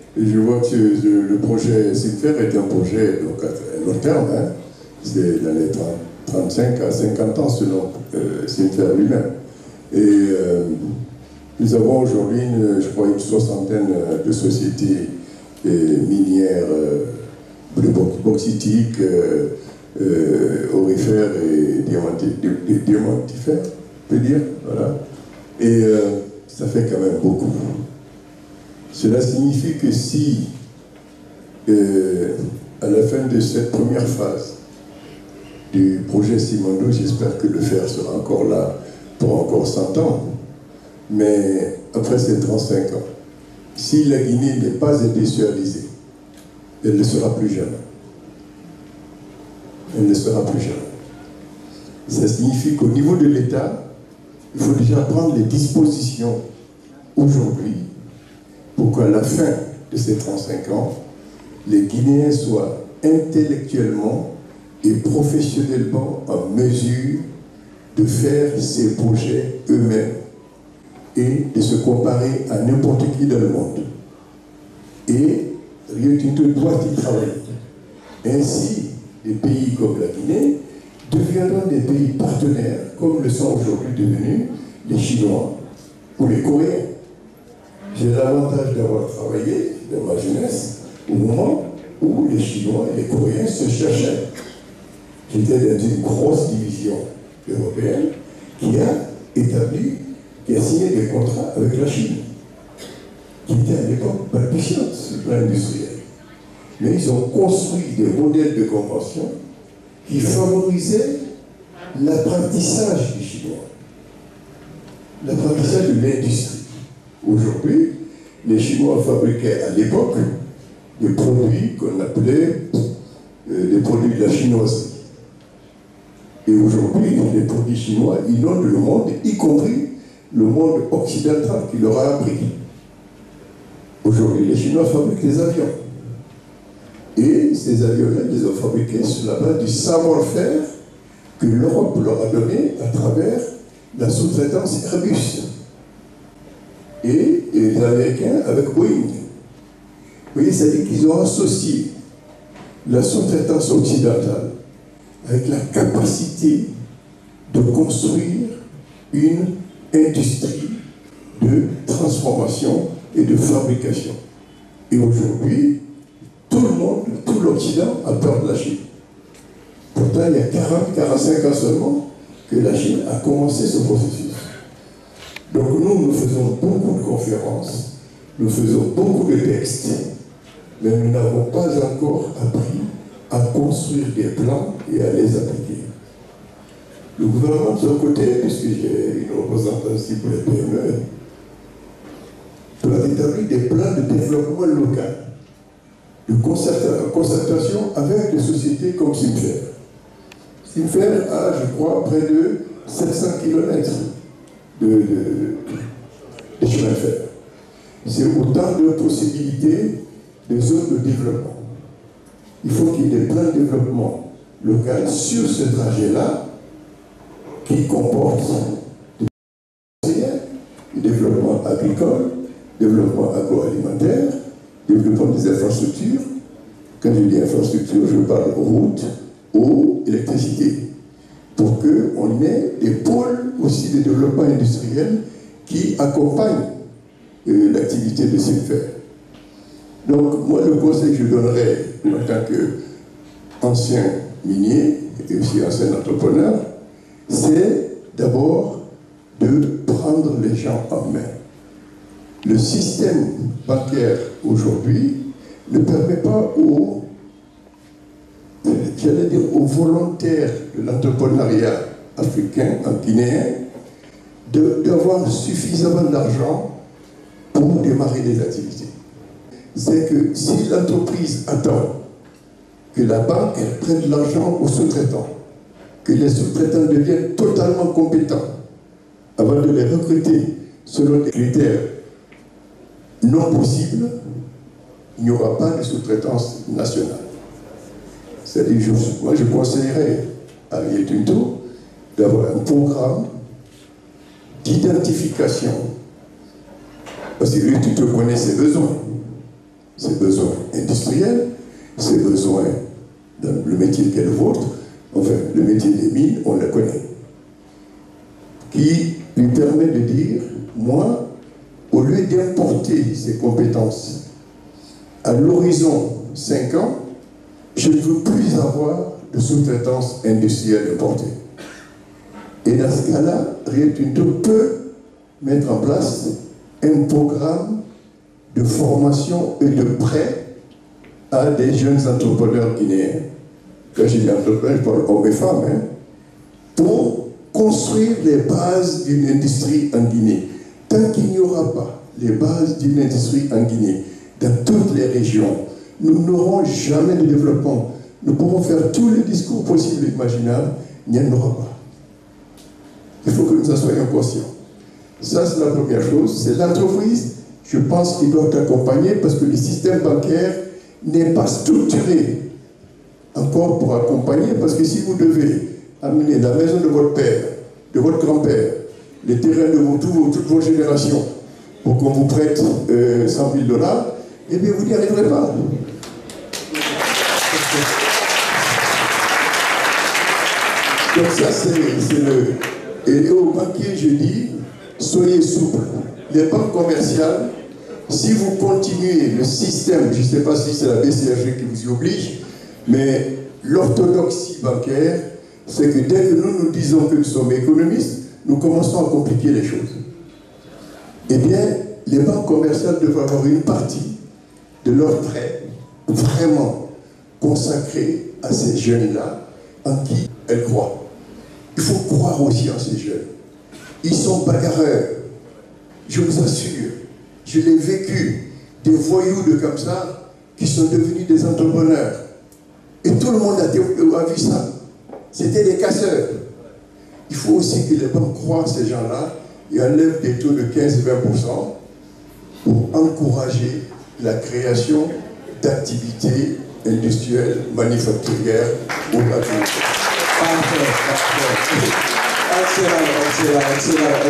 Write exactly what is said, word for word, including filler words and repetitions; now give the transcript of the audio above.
je vois que le, le projet Simfer est un projet donc, à long terme, hein. C'est dans les trente, trente-cinq à cinquante ans selon euh, Simfer lui-même. Et euh, nous avons aujourd'hui, je crois, une soixantaine de sociétés euh, minières, euh, bauxitiques, euh, euh, aurifères et diamanti- diamantifères, on peut dire, voilà. Et euh, ça fait quand même beaucoup. Cela signifie que si, euh, à la fin de cette première phase du projet Simandou, j'espère que le fer sera encore là pour encore cent ans, mais après ces trente-cinq ans, si la Guinée n'est pas industrialisée, elle ne sera plus jamais. Elle ne sera plus jamais. Ça signifie qu'au niveau de l'État, il faut déjà prendre les dispositions aujourd'hui pour qu'à la fin de ces trente-cinq ans, les Guinéens soient intellectuellement et professionnellement en mesure de faire ces projets eux-mêmes et de se comparer à n'importe qui dans le monde. Et Rio Tinto doit y travailler. Ainsi, des pays comme la Guinée deviendront des pays partenaires, comme le sont aujourd'hui devenus les Chinois ou les Coréens. J'ai l'avantage d'avoir travaillé dans ma jeunesse au moment où les Chinois et les Coréens se cherchaient. J'étais dans une grosse division européenne qui a établi, qui a signé des contrats avec la Chine, qui était à l'époque balbutiante sur le plan industriel. Mais ils ont construit des modèles de convention qui favorisaient l'apprentissage du chinois, l'apprentissage de l'industrie. Aujourd'hui, les Chinois fabriquaient à l'époque des produits qu'on appelait euh, des produits de la chinoiserie. Et aujourd'hui, les produits chinois inondent le monde, y compris le monde occidental qui leur a appris. Aujourd'hui, les Chinois fabriquent des avions. Et ces avions-là, ils les ont fabriqués sur la base du savoir-faire que l'Europe leur a donné à travers la sous-traitance Airbus. Et, et les Américains avec Boeing. Vous voyez, c'est-à-dire qu'ils ont associé la sous-traitance occidentale avec la capacité de construire une industrie de transformation et de fabrication. Et aujourd'hui, tout le monde, tout l'Occident a peur de la Chine. Pourtant, il y a quarante à quarante-cinq ans seulement que la Chine a commencé ce processus. Donc nous, nous faisons beaucoup de conférences, nous faisons beaucoup de textes, mais nous n'avons pas encore appris à construire des plans et à les appliquer. Le gouvernement, de son côté, puisque j'ai une représentante ici pour les P M E, doit établir des plans de développement local, de concertation avec des sociétés comme Simfer. Simfer a, je crois, près de sept cents kilomètres de, de, de chemin de fer. C'est autant de possibilités de zones de développement. Il faut qu'il y ait des plans de développement local sur ce trajet-là qui comporte du développement agricole, développement agroalimentaire, développement des infrastructures. Quand je dis infrastructure, je parle route, eau, électricité, pour qu'on ait des pôles aussi de développement industriel qui accompagnent euh, l'activité de Simfer. Donc, moi, le conseil que je donnerais en tant qu'ancien minier et aussi ancien entrepreneur, c'est d'abord de prendre les gens en main. Le système bancaire aujourd'hui ne permet pas aux, j'allais dire, aux volontaires de l'entrepreneuriat africain, en guinéen, d'avoir suffisamment d'argent pour démarrer des activités. C'est que si l'entreprise attend que la banque prenne de l'argent aux sous-traitants, que les sous-traitants deviennent totalement compétents avant de les recruter selon des critères non possibles, il n'y aura pas de sous-traitance nationale. C'est-à-dire, je, moi je conseillerais à Rio Tinto d'avoir un programme d'identification, parce que Rio Tinto connaît ses besoins. ses besoins industriels, ses besoins dans le métier qu'est le vôtre, enfin, le métier des mines, on le connaît, qui lui permet de dire, moi, au lieu d'importer ses compétences à l'horizon cinq ans, je ne veux plus avoir de sous-traitance industrielle importée. Et dans ce cas-là, Rio Tinto peut mettre en place un programme de formation et de prêt à des jeunes entrepreneurs guinéens. Quand je dis entrepreneurs, je parle hommes et femmes, hein, pour construire les bases d'une industrie en Guinée. Tant qu'il n'y aura pas les bases d'une industrie en Guinée, dans toutes les régions, nous n'aurons jamais de développement. Nous pourrons faire tous les discours possibles et imaginables, il n'y en aura pas. Il faut que nous en soyons conscients. Ça, c'est la première chose. C'est l'entreprise, je pense, qui doit accompagner parce que le système bancaire n'est pas structuré encore pour accompagner, parce que si vous devez amener la maison de votre père, de votre grand-père, les terrains de vos, tout, toutes vos générations, pour qu'on vous prête euh, cent mille dollars, eh bien, vous n'y arriverez pas. Donc ça, c'est le... Et aux banquiers, je dis, soyez souples. Les banques commerciales, si vous continuez le système, je ne sais pas si c'est la B C R G qui vous y oblige, mais l'orthodoxie bancaire, c'est que dès que nous nous disons que nous sommes économistes, nous commençons à compliquer les choses. Eh bien, les banques commerciales devraient avoir une partie de leurs prêts vraiment consacrés à ces jeunes-là, en qui elles croient. Il faut croire aussi en ces jeunes. Ils sont bagarreurs. Je vous assure, je l'ai vécu, des voyous de comme ça, qui sont devenus des entrepreneurs. Et tout le monde a, a vu ça. C'était des casseurs. Il faut aussi que les banques croient ces gens-là et enlèvent des taux de quinze à vingt pour cent pour encourager la création d'activités industrielles, manufacturières ou agricoles. Parfait, parfait. Excellent, excellent, excellent.